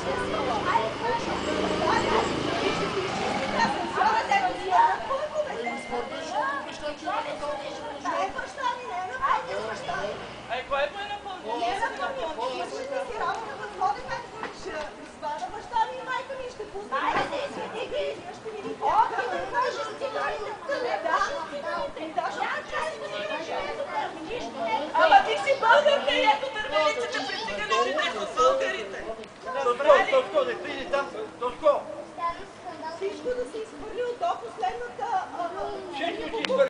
Ама ти си българка и ето дървеницата притига ли си от българите. Добре, не приди там, то